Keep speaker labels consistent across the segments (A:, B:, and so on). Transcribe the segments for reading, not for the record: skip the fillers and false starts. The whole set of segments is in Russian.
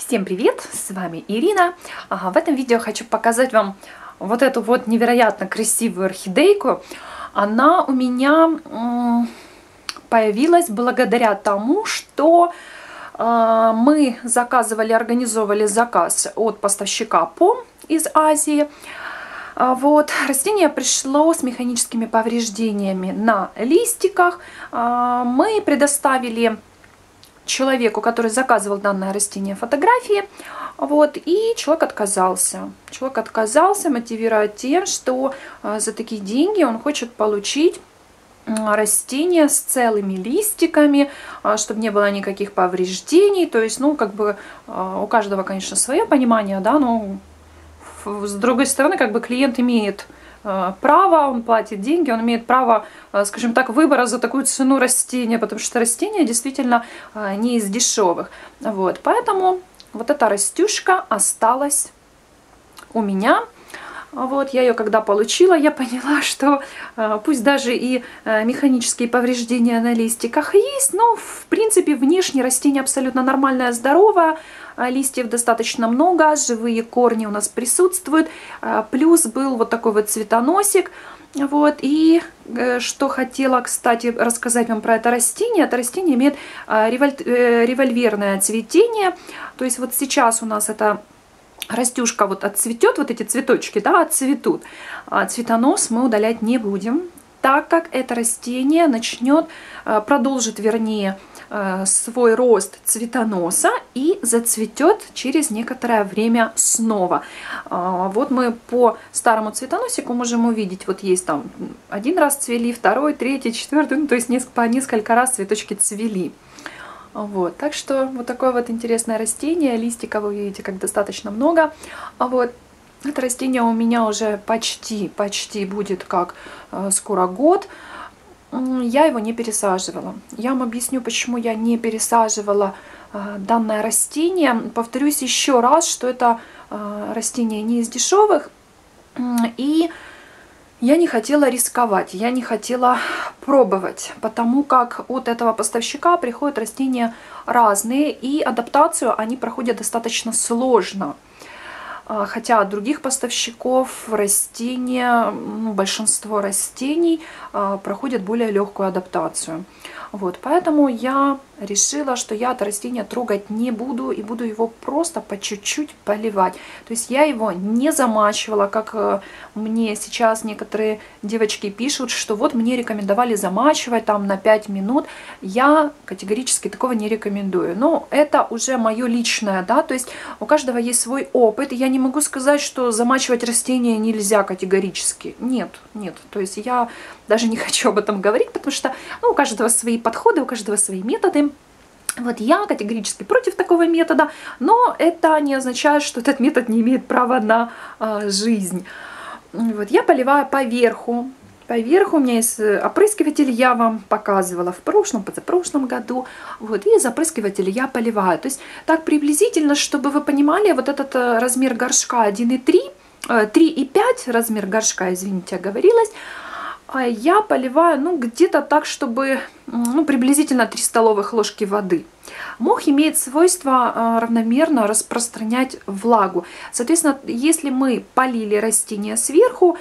A: Всем привет! С вами Ирина. В этом видео хочу показать вам вот эту вот невероятно красивую орхидейку. Она у меня появилась благодаря тому, что мы организовывали заказ от поставщика ПОМ из Азии. Вот, растение пришло с механическими повреждениями на листиках. Мы предоставили человеку, который заказывал данное растение, фотографии, вот, и человек отказался. Человек отказался, мотивируя тем, что за такие деньги он хочет получить растение с целыми листиками, чтобы не было никаких повреждений. То есть, ну, как бы у каждого, конечно, свое понимание, да, но с другой стороны, как бы клиент имеет право, он платит деньги, он имеет право, скажем так, выбора за такую цену растения, потому что растение действительно не из дешевых. Вот, поэтому вот эта растюшка осталась у меня. Вот, я ее когда получила, я поняла, что пусть даже и механические повреждения на листиках есть, но в принципе внешне растение абсолютно нормальное, здоровое, листьев достаточно много, живые корни у нас присутствуют, плюс был вот такой вот цветоносик. Вот, и что хотела, кстати, рассказать вам про это растение имеет револьверное цветение, то есть вот сейчас у нас это растюшка вот отцветет, вот эти цветочки, да, отцветут. Цветонос мы удалять не будем, так как это растение продолжит, вернее, свой рост цветоноса и зацветет через некоторое время снова. Вот мы по старому цветоносику можем увидеть, вот есть там один раз цвели, второй, третий, четвертый, ну, то есть по несколько раз цветочки цвели. Вот, так что вот такое вот интересное растение, листиков вы видите как достаточно много. Вот, это растение у меня уже почти будет как скоро год. Я его не пересаживала. Я вам объясню, почему я не пересаживала данное растение. Повторюсь еще раз, что это растение не из дешевых, и я не хотела рисковать, я не хотела пробовать, потому как от этого поставщика приходят растения разные, и адаптацию они проходят достаточно сложно. Хотя от других поставщиков растения, большинство растений проходят более легкую адаптацию. Вот, поэтому я решила, что я это растение трогать не буду и буду его просто по чуть-чуть поливать. То есть я его не замачивала, как мне сейчас некоторые девочки пишут, что вот мне рекомендовали замачивать там на 5 минут. Я категорически такого не рекомендую. Но это уже мое личное, да, то есть у каждого есть свой опыт. И я не могу сказать, что замачивать растения нельзя категорически. Нет, нет. То есть я даже не хочу об этом говорить, потому что у каждого свои подходы, у каждого свои методы. Вот я категорически против такого метода, но это не означает, что этот метод не имеет права на жизнь. Вот я поливаю поверху. Поверху у меня есть опрыскиватель, я вам показывала в прошлом, позапрошлом году. Вот, и из опрыскивателя я поливаю. То есть так приблизительно, чтобы вы понимали, вот этот размер горшка 1,3, 3,5 размер горшка, извините, оговорилась. Я поливаю, где-то так, чтобы, приблизительно 3 столовых ложки воды. Мох имеет свойство равномерно распространять влагу. Соответственно, если мы полили растение сверху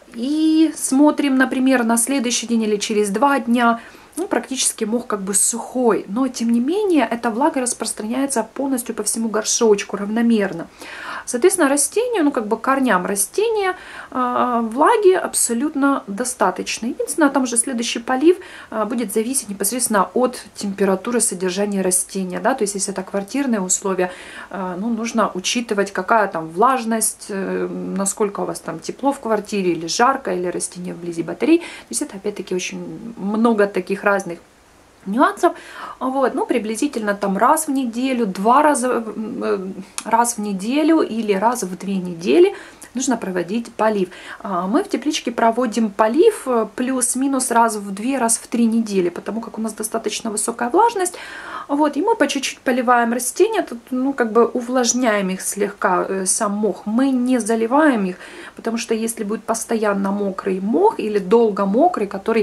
A: и смотрим, например, на следующий день или через 2 дня, практически мох как бы сухой, но тем не менее эта влага распространяется полностью по всему горшочку равномерно. Соответственно, растению, корням растения влаги абсолютно достаточно. Единственное, там уже следующий полив будет зависеть непосредственно от температуры содержания растения. Да? То есть, если это квартирные условия, нужно учитывать, какая там влажность, насколько у вас там тепло в квартире, или жарко, или растение вблизи батарей. То есть, это опять-таки очень много таких разных нюансов. Вот, приблизительно там раз в неделю, 2 раза раз в неделю или раз в 2 недели нужно проводить полив. Мы в тепличке проводим полив плюс-минус раз в 2, раз в 3 недели, потому как у нас достаточно высокая влажность. Вот, и мы по чуть-чуть поливаем растения, тут, увлажняем их слегка, сам мох. Мы не заливаем их, потому что если будет постоянно мокрый мох или долго мокрый, который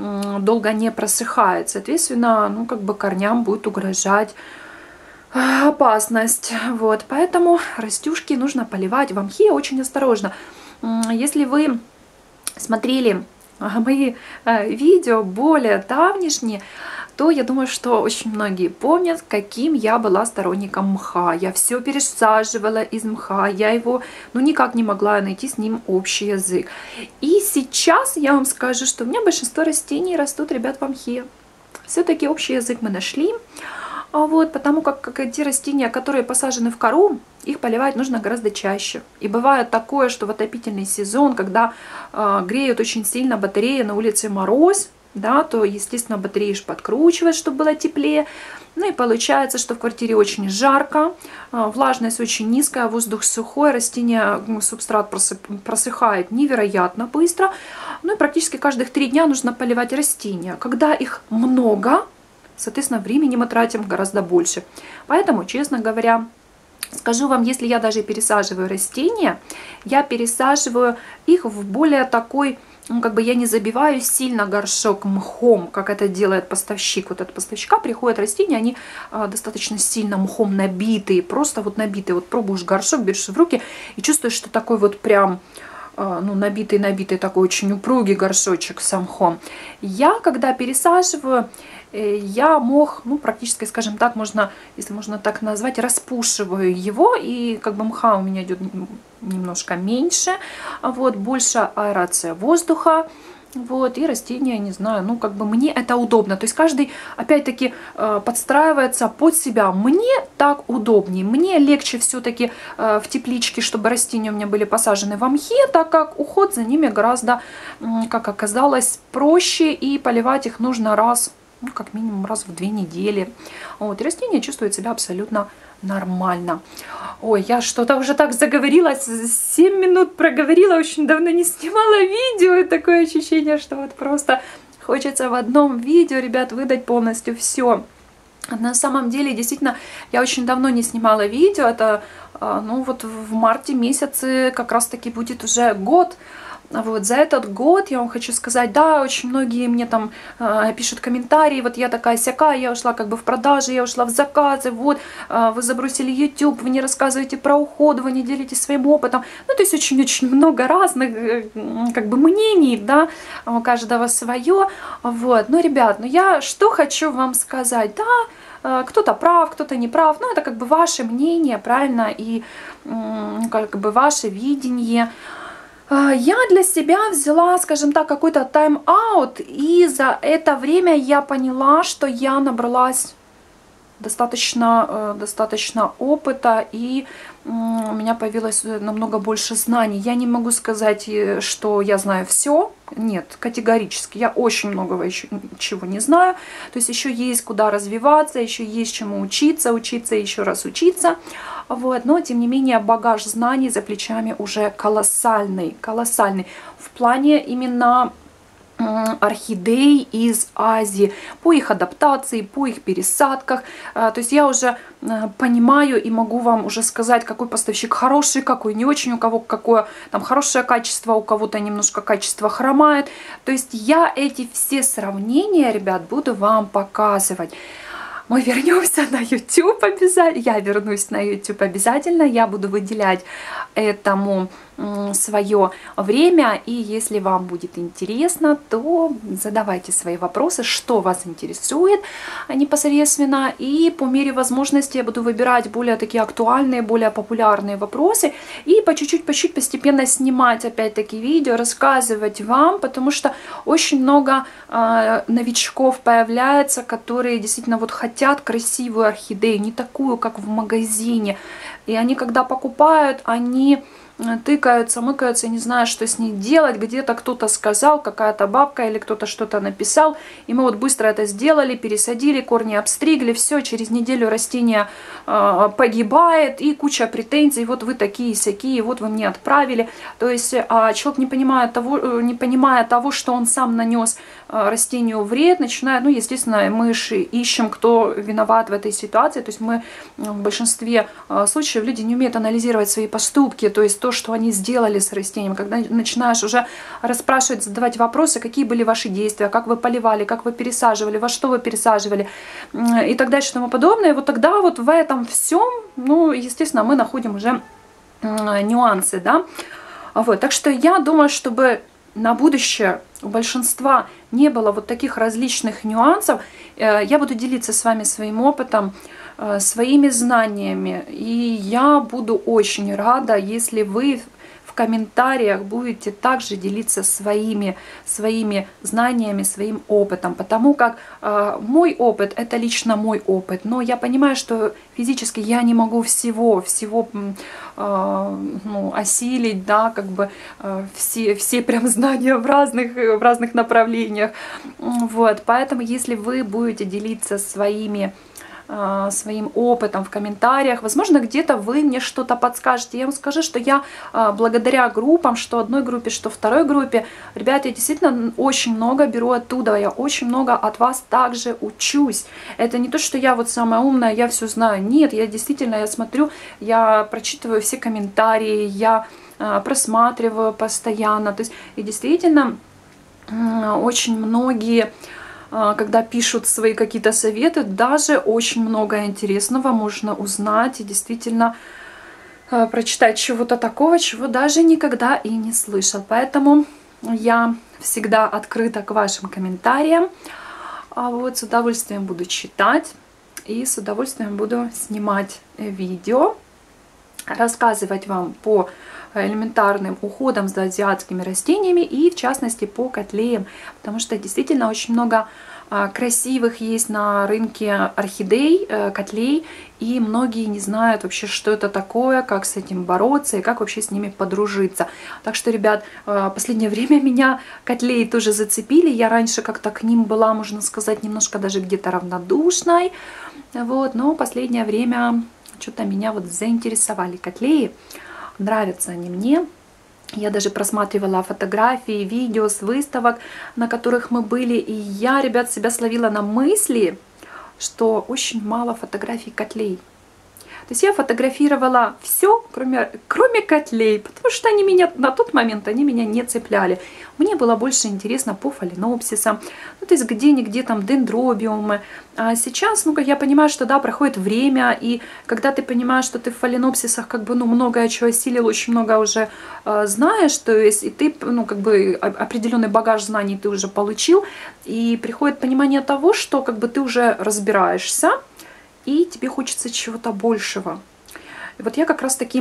A: долго не просыхает, соответственно, корням будет угрожать опасность. Вот, поэтому растюшки нужно поливать в мхе очень осторожно. Если вы смотрели мои видео более давнишние, то я думаю, что очень многие помнят, каким я была сторонником мха. Я все пересаживала из мха, я его, ну, никак не могла найти с ним общий язык. И сейчас я вам скажу, что у меня большинство растений растут, ребят, в мхе. Все-таки общий язык мы нашли. Вот, потому как те растения, которые посажены в кору, их поливать нужно гораздо чаще. И бывает такое, что в отопительный сезон, когда греют очень сильно батареи, на улице мороз, да, то, естественно, батареи подкручивать, чтобы было теплее. Ну и получается, что в квартире очень жарко, влажность очень низкая, воздух сухой, растения, субстрат просыхает невероятно быстро. Ну и практически каждых 3 дня нужно поливать растения. Когда их много, соответственно, времени мы тратим гораздо больше. Поэтому, честно говоря, скажу вам, если я даже пересаживаю растения, я пересаживаю их в более такой, ну, как бы я не забиваю сильно горшок мхом, как это делает поставщик. Вот от поставщика приходят растения, они достаточно сильно мхом набитые, просто вот набитые. Вот пробуешь горшок, берешь в руки и чувствуешь, что такой вот прям, ну, набитый такой очень упругий горшочек с мхом. Я, когда пересаживаю, я мох, ну, практически, скажем так, можно, если можно так назвать, распушиваю его, и как бы мха у меня идет немножко меньше, вот, больше аэрация воздуха, вот, и растения, не знаю, ну, как бы мне это удобно, то есть каждый, опять-таки, подстраивается под себя. Мне так удобнее, мне легче все-таки в тепличке, чтобы растения у меня были посажены в мхе, так как уход за ними гораздо, как оказалось, проще, и поливать их нужно раз, ну, как минимум раз в 2 недели. Вот, и растения чувствуют себя абсолютно нормально. Ой, я что-то уже так заговорилась, 7 минут проговорила, очень давно не снимала видео, и такое ощущение, что вот просто хочется в одном видео, ребят, выдать полностью все. На самом деле, действительно, я очень давно не снимала видео, это, ну, вот в марте месяце как раз-таки будет уже год. Вот, за этот год я вам хочу сказать, да, очень многие мне там пишут комментарии, вот я такая-сякая, я ушла как бы в продажи, я ушла в заказы, вот, вы забросили YouTube, вы не рассказываете про уход, вы не делитесь своим опытом, ну, то есть очень-очень много разных, как бы, мнений, да, у каждого свое, вот, ну, ребят, ну, я что хочу вам сказать, да, кто-то прав, кто-то не прав, ну, это как бы ваше мнение, правильно, и как бы ваше видение. Я для себя взяла, скажем так, какой-то тайм-аут, и за это время я поняла, что я набралась достаточно опыта, и у меня появилось намного больше знаний. Я не могу сказать, что я знаю все. Нет, категорически. Я очень многого еще чего не знаю. То есть еще есть куда развиваться, еще есть чему учиться и еще раз учиться. Вот. Но, тем не менее, багаж знаний за плечами уже колоссальный. Колоссальный. В плане именно орхидей из Азии, по их адаптации, по их пересадках. То есть я уже понимаю и могу вам уже сказать, какой поставщик хороший, какой не очень, у кого какое там хорошее качество, у кого-то немножко качество хромает. То есть я эти все сравнения, ребят, буду вам показывать. Мы вернемся на YouTube обязательно. Я вернусь на YouTube обязательно. Я буду выделять этому свое время. И если вам будет интересно, то задавайте свои вопросы, что вас интересует непосредственно. И по мере возможности я буду выбирать более такие актуальные, более популярные вопросы. И по чуть-чуть, постепенно снимать опять-таки видео, рассказывать вам. Потому что очень много новичков появляется, которые действительно вот хотят красивую орхидею, не такую, как в магазине. И они, когда покупают, они тыкаются, мыкаются, не знаю, что с ней делать. Где-то кто-то сказал, какая-то бабка или кто-то что-то написал. И мы вот быстро это сделали, пересадили, корни обстригли. Все, через неделю растение погибает, и куча претензий. Вот вы такие-сякие, вот вы мне отправили. То есть человек, не понимая того, что он сам нанес растению вред, начинают, ну, естественно, мы же ищем, кто виноват в этой ситуации, то есть мы в большинстве случаев люди не умеют анализировать свои поступки, то есть то, что они сделали с растением. Когда начинаешь уже расспрашивать, задавать вопросы, какие были ваши действия, как вы поливали, как вы пересаживали, во что вы пересаживали и так дальше и тому подобное, вот тогда вот в этом всем, ну, естественно, мы находим уже нюансы, да. Вот, так что я думаю, чтобы на будущее у большинства не было вот таких различных нюансов, я буду делиться с вами своим опытом, своими знаниями, и я буду очень рада, если вы в комментариях будете также делиться своими знаниями, своим опытом, потому как мой опыт — это лично мой опыт, но я понимаю, что физически я не могу всего ну, осилить, да, как бы все прям знания в разных направлениях, вот, поэтому если вы будете делиться своим опытом в комментариях. Возможно, где-то вы мне что-то подскажете. Я вам скажу, что я благодаря группам, что одной группе, что второй группе, ребята, я действительно очень много беру оттуда. Я очень много от вас также учусь. Это не то, что я вот самая умная, я все знаю. Нет, я действительно, я смотрю, я прочитываю все комментарии, я просматриваю постоянно. То есть, и действительно, очень многие, когда пишут свои какие-то советы, даже очень много интересного можно узнать и действительно прочитать чего-то такого, чего даже никогда и не слышал. Поэтому я всегда открыта к вашим комментариям. Вот, с удовольствием буду читать и с удовольствием буду снимать видео, рассказывать вам по элементарным уходам за азиатскими растениями и в частности по котлеям, потому что действительно очень много красивых есть на рынке орхидей, котлей, и многие не знают вообще, что это такое, как с этим бороться и как вообще с ними подружиться. Так что, ребят, в последнее время меня котлеи тоже зацепили. Я раньше как-то к ним была, можно сказать, немножко даже где-то равнодушной, вот, но в последнее время что-то меня вот заинтересовали котлеи. Нравятся они мне. Я даже просматривала фотографии, видео с выставок, на которых мы были. И я, ребят, себя словила на мысли, что очень мало фотографий котлей. То есть я фотографировала все, кроме котлей, потому что они меня на тот момент не цепляли. Мне было больше интересно по фаленопсисам, ну, то есть где-нигде там дендробиумы. А сейчас, ну, как я понимаю, что да, проходит время, и когда ты понимаешь, что ты в фаленопсисах как бы, ну, многое чего осилил, очень много уже знаешь, то есть и ты, ну, как бы определенный багаж знаний ты уже получил, и приходит понимание того, что как бы ты уже разбираешься, и тебе хочется чего-то большего. И вот я как раз таки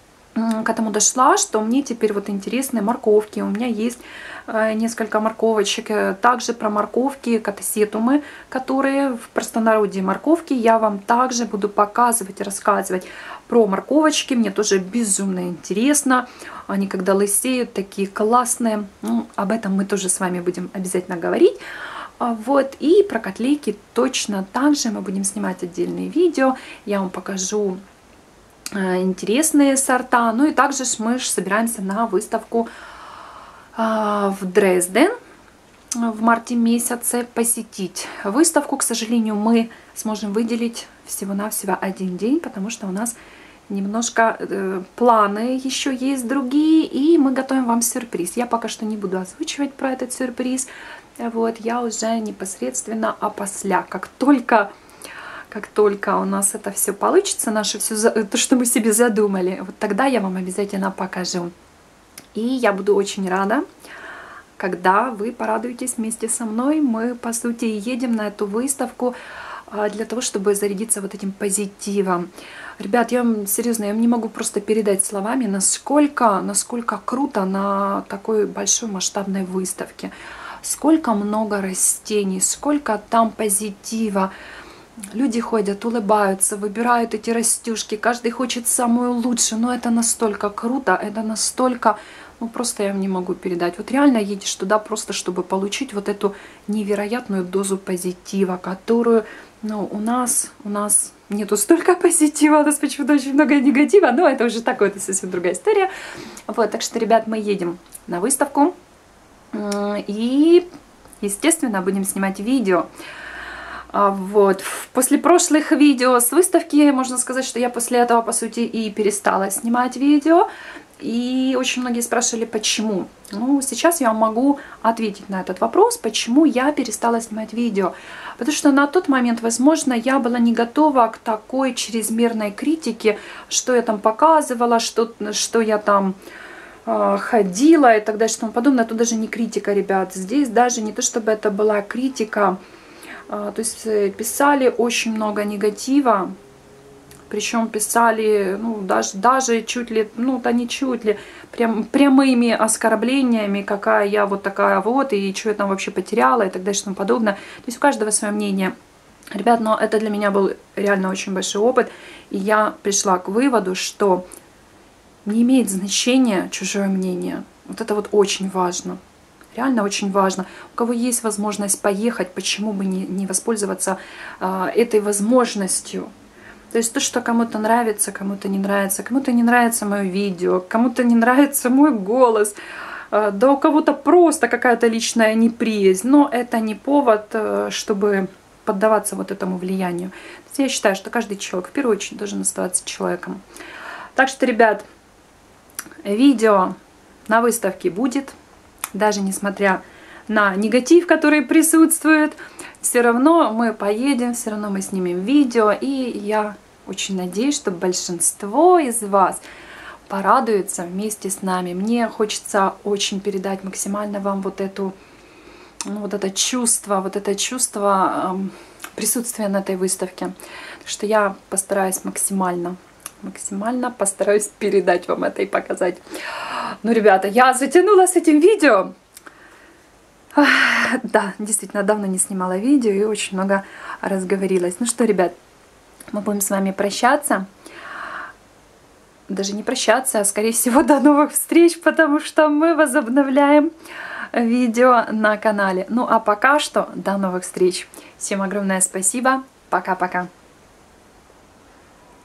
A: к этому дошла, что мне теперь вот интересны морковки. У меня есть несколько морковочек. Также про морковки, катасетумы, которые в простонародье морковки, я вам также буду показывать и рассказывать про морковочки. Мне тоже безумно интересно. Они когда лысеют, такие классные. Ну, об этом мы тоже с вами будем обязательно говорить. Вот, и про котлейки точно так же мы будем снимать отдельные видео. Я вам покажу интересные сорта. Ну и также мы собираемся на выставку в Дрезден в марте месяце посетить. Выставку, к сожалению, мы сможем выделить всего-навсего один день, потому что у нас немножко планы еще есть другие, и мы готовим вам сюрприз. Я пока что не буду озвучивать про этот сюрприз. Вот, я уже непосредственно опосля, как только у нас это все получится, наше все, то, что мы себе задумали, вот тогда я вам обязательно покажу. И я буду очень рада, когда вы порадуетесь вместе со мной. Мы, по сути, едем на эту выставку для того, чтобы зарядиться вот этим позитивом. Ребят, я вам серьезно, я не могу просто передать словами, насколько круто на такой большой масштабной выставке. Сколько много растений, сколько там позитива. Люди ходят, улыбаются, выбирают эти растюшки, каждый хочет самую лучшую, но это настолько круто, это настолько, ну просто я вам не могу передать. Вот реально едешь туда просто, чтобы получить вот эту невероятную дозу позитива, которую, ну, у нас нету столько позитива, у нас почему-то очень много негатива, но это уже такое, это совсем другая история. Вот, так что, ребят, мы едем на выставку. И естественно, будем снимать видео. Вот. После прошлых видео с выставки, можно сказать, что я после этого, по сути, и перестала снимать видео. И очень многие спрашивали, почему. Ну, сейчас я могу ответить на этот вопрос, почему я перестала снимать видео. Потому что на тот момент, возможно, я была не готова к такой чрезмерной критике, что я там показывала, что я там ходила и так далее, и тому подобное. Тут даже не критика, ребят. Здесь даже не то, чтобы это была критика. То есть писали очень много негатива. Причем писали, ну, даже чуть ли, ну, да не чуть ли, прямыми оскорблениями, какая я вот такая вот, и что я там вообще потеряла, и так далее, и тому подобное. То есть у каждого свое мнение. Ребят, но это для меня был реально очень большой опыт, и я пришла к выводу, что не имеет значения чужое мнение. Вот это вот очень важно. Реально очень важно. У кого есть возможность поехать, почему бы не воспользоваться этой возможностью. То есть то, что кому-то нравится, кому-то не нравится мое видео, кому-то не нравится мой голос, да у кого-то просто какая-то личная неприязнь, но это не повод, чтобы поддаваться вот этому влиянию. То есть я считаю, что каждый человек в первую очередь должен оставаться человеком. Так что, ребят, видео на выставке будет, даже несмотря на негатив, который присутствует. Все равно мы поедем, все равно мы снимем видео, и я очень надеюсь, что большинство из вас порадуется вместе с нами. Мне хочется очень передать максимально вам вот это чувство присутствия на этой выставке. Так что я постараюсь максимально постараюсь передать вам это и показать. Ну, ребята, я затянула с этим видео. Да, действительно, давно не снимала видео и очень много разговорилась. Ну что, ребят, мы будем с вами прощаться. Даже не прощаться, а скорее всего до новых встреч, потому что мы возобновляем видео на канале. Ну а пока что до новых встреч. Всем огромное спасибо. Пока-пока.